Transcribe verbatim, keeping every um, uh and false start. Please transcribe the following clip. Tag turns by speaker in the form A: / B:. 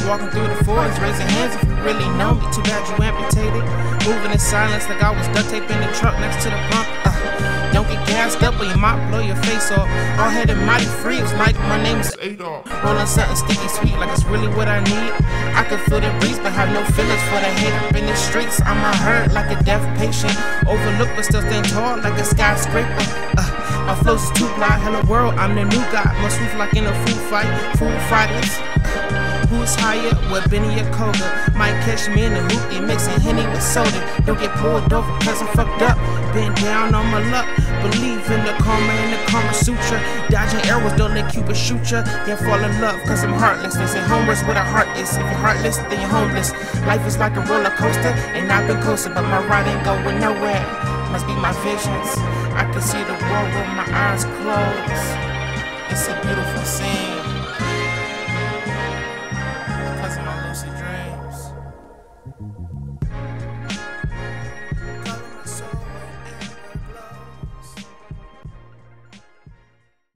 A: walking through the forest, raising hands if you really know me. Too bad you amputated. Moving in silence like I was duct tape in the truck next to the pump. Uh, don't get gassed up or you might blow your face off. All headed mighty freaks like my name is Adolf. Rolling something sticky sweet like it's really what I need. I can feel the breeze but have no feelings for the hate up in the streets. I'm a hurt like a deaf patient. Overlooked but still stand tall like a skyscraper. Uh, my flows is too blind. Hello world, I'm the new guy. More swift like in a food fight. Food fighters. Who's higher? What Benny or Koga? Might catch me in the hoopty mixing Henny with soda. Don't get pulled over cause I'm fucked up. Been down on my luck. Believe in the karma and the Karma Sutra. Dodging arrows don't let Cupid shoot ya. Then fall in love cause I'm heartless. They say homeless where the heart is. If you're heartless then you're homeless. Life is like a roller coaster and I've been coasting but my ride ain't going nowhere. Must be my visions. I can see the world with my eyes closed. It's a beautiful scene. Lucid dreams.